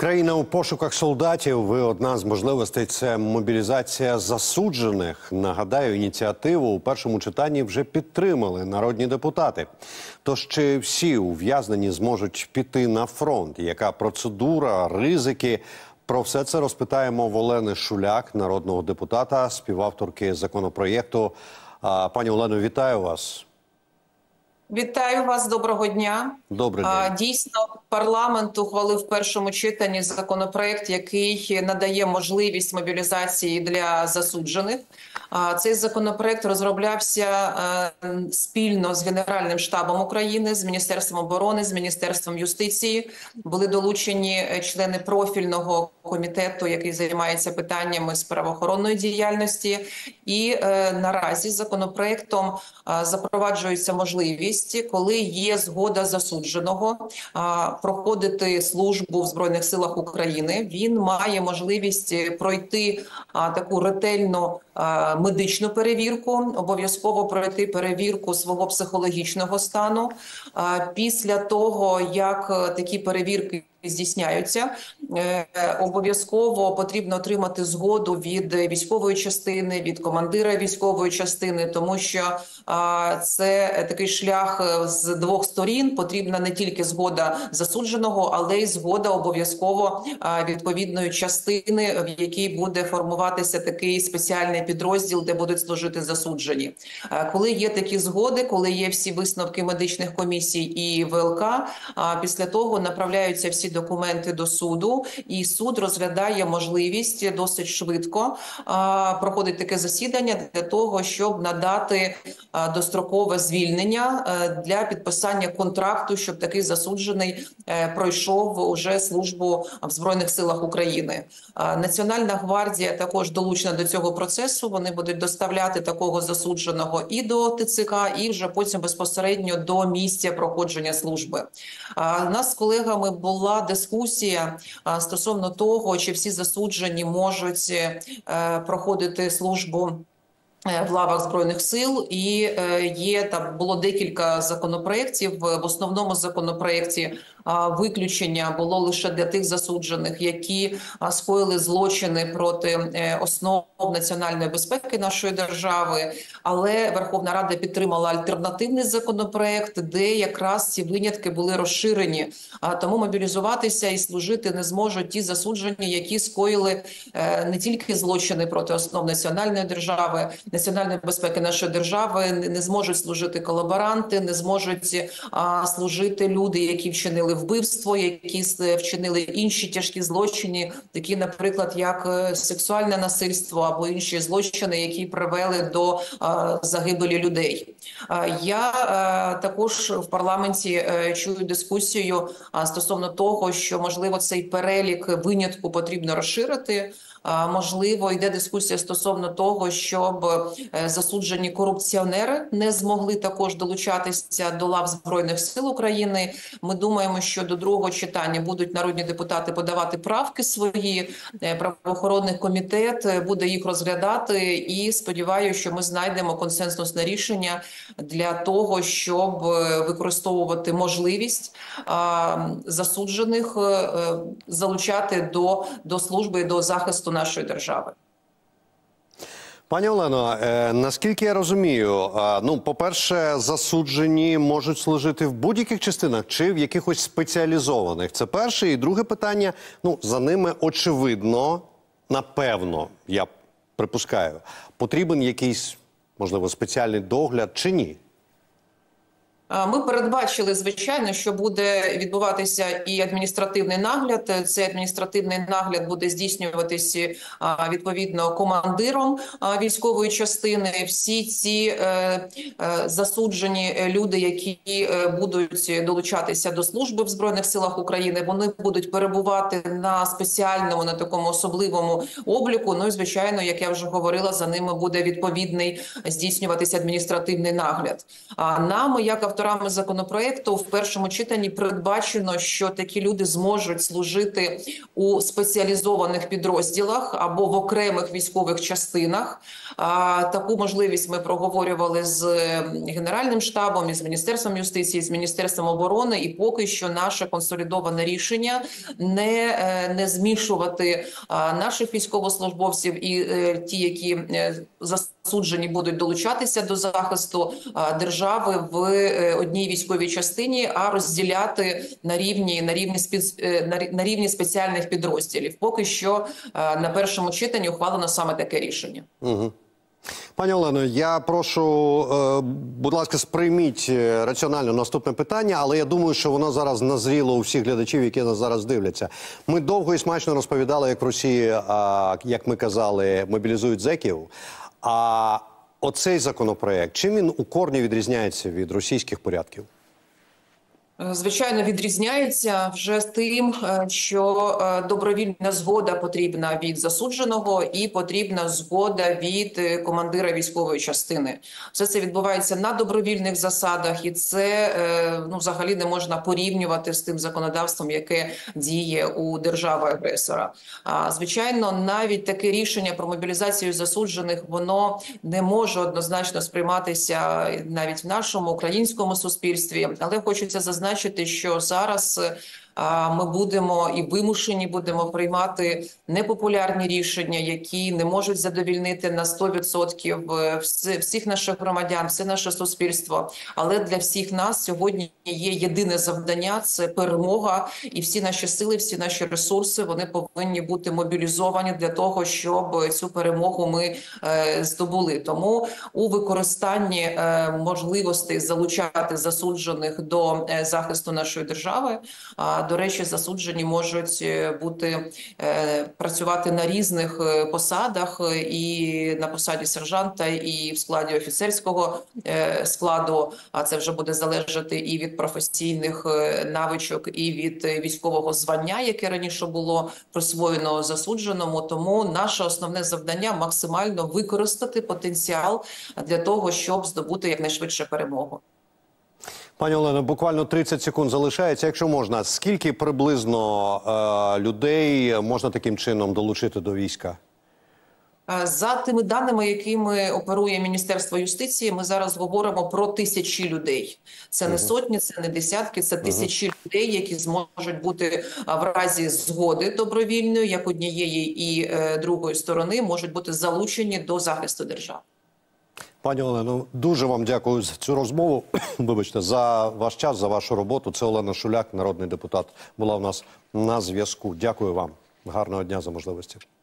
Країна у пошуках солдатів. Ви одна з можливостей – це мобілізація засуджених. Нагадаю, ініціативу у першому читанні вже підтримали народні депутати. Тож чи всі ув'язнені зможуть піти на фронт? Яка процедура, ризики? Про все це розпитаємо в Олени Шуляк, народного депутата, співавторки законопроєкту. Пані Олено, вітаю вас. Вітаю вас, доброго дня. Добрий день. Дійсно, парламент ухвалив в першому читанні законопроект, який надає можливість мобілізації для засуджених. Цей законопроект розроблявся спільно з Генеральним штабом України, з Міністерством оборони, з Міністерством юстиції. Були долучені члени профільного комітету, який займається питаннями з правоохоронної діяльності. І наразі законопроектом запроваджується можливість, коли є згода засудженого проходити службу в Збройних силах України. Він має можливість пройти таку ретельну медичну перевірку, обов'язково пройти перевірку свого психологічного стану. Після того, як такі перевірки здійсняються, обов'язково потрібно отримати згоду від військової частини, від командира військової частини, тому що це такий шлях з двох сторін. Потрібна не тільки згода засудженого, але й згода обов'язково відповідної частини, в якій буде формуватися такий спеціальний підрозділ, де будуть служити засуджені. Коли є такі згоди, коли є всі висновки медичних комісій і ВЛК, після того направляються всі документи до суду, і суд розглядає можливість досить швидко проходить таке засідання для того, щоб надати дострокове звільнення для підписання контракту, щоб такий засуджений пройшов уже службу в Збройних силах України. Національна гвардія також долучена до цього процесу. Вони будуть доставляти такого засудженого і до ТЦК, і вже потім безпосередньо до місця проходження служби. У нас з колегами була дискусія стосовно того, чи всі засуджені можуть проходити службу в лавах Збройних сил, і було декілька законопроєктів. В основному законопроєкті виключення було лише для тих засуджених, які скоїли злочини проти основ національної безпеки нашої держави. Але Верховна Рада підтримала альтернативний законопроєкт, де якраз ці винятки були розширені. Тому мобілізуватися і служити не зможуть ті засуджені, які скоїли не тільки злочини проти основ національної держави, національної безпеки нашої держави, не зможуть служити колаборанти, не зможуть служити люди, які вчинили вбивство, які вчинили інші тяжкі злочини, такі, наприклад, як сексуальне насильство або інші злочини, які привели до загибелі людей. Я також в парламенті чую дискусію стосовно того, що, можливо, цей перелік винятку потрібно розширити. Можливо, йде дискусія стосовно того, щоб засуджені корупціонери не змогли також долучатися до лав Збройних сил України. Ми думаємо, що до другого читання будуть народні депутати подавати правки свої, правоохоронний комітет буде їх розглядати, і сподіваюся, що ми знайдемо консенсусне рішення для того, щоб використовувати можливість засуджених залучати до служби і до захисту нашої держави. Пані Олено, наскільки я розумію, по-перше, засуджені можуть служити в будь-яких частинах чи в якихось спеціалізованих? Це перше. І друге питання, за ними очевидно, напевно, я припускаю, потрібен якийсь, можливо, спеціальний догляд чи ні? Ми передбачили, звичайно, що буде відбуватися і адміністративний нагляд. Цей адміністративний нагляд буде здійснюватися відповідно командиром військової частини. Всі ці засуджені люди, які будуть долучатися до служби в Збройних силах України, вони будуть перебувати на спеціальному, на такому особливому обліку. Ну і, звичайно, як я вже говорила, за ними буде відповідний здійснюватися адміністративний нагляд. Нам, як авторами законопроекту в першому читанні передбачено, що такі люди зможуть служити у спеціалізованих підрозділах або в окремих військових частинах. Таку можливість ми проговорювали з Генеральним штабом, із Міністерством юстиції, з Міністерством оборони, і поки що наше консолідоване рішення не змішувати наших військовослужбовців і ті, які засуджені будуть долучатися до захисту держави в одній військовій частині, а розділяти на рівні спеціальних підрозділів. Поки що на першому читанні ухвалено саме таке рішення. Угу. Пані Олено, я прошу, будь ласка, сприйміть раціонально наступне питання, але я думаю, що воно зараз назріло у всіх глядачів, які нас зараз дивляться. Ми довго і смачно розповідали, як в Росії, як ми казали, мобілізують зеків. А оцей законопроект, чим він у корні відрізняється від російських порядків? Звичайно, відрізняється вже з тим, що добровільна згода потрібна від засудженого і потрібна згода від командира військової частини. Все це відбувається на добровільних засадах, і це взагалі не можна порівнювати з тим законодавством, яке діє у держави-агресора. Звичайно, навіть таке рішення про мобілізацію засуджених, воно не може однозначно сприйматися навіть в нашому українському суспільстві, але хочеться зазначити, що зараз ми будемо і вимушені будемо приймати непопулярні рішення, які не можуть задовільнити на 100% всіх наших громадян, все наше суспільство. Але для всіх нас сьогодні є єдине завдання – це перемога. І всі наші сили, всі наші ресурси, вони повинні бути мобілізовані для того, щоб цю перемогу ми здобули. Тому у використанні можливостей залучати засуджених до захисту нашої держави, до речі, засуджені можуть працювати на різних посадах, і на посаді сержанта, і в складі офіцерського складу, а це вже буде залежати і від професійних навичок, і від військового звання, яке раніше було присвоєно засудженому. Тому наше основне завдання – максимально використати потенціал для того, щоб здобути якнайшвидше перемогу. Пані Олено, буквально 30 секунд залишається. Якщо можна, скільки приблизно людей можна таким чином долучити до війська? За тими даними, якими оперує Міністерство юстиції, ми зараз говоримо про тисячі людей. Це не сотні, це не десятки, це тисячі людей, які зможуть бути в разі згоди добровільної, як однієї і другої сторони, можуть бути залучені до захисту держави. Пані Олено, дуже вам дякую за цю розмову. Вибачте, за ваш час, за вашу роботу. Це Олена Шуляк, народний депутат, була у нас на зв'язку. Дякую вам. Гарного дня за можливості.